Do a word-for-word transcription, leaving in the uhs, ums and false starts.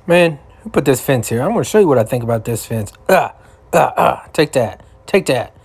Man, who put this fence here? I'm going to show you what I think about this fence. Ah, ah, ah. Take that. Take that.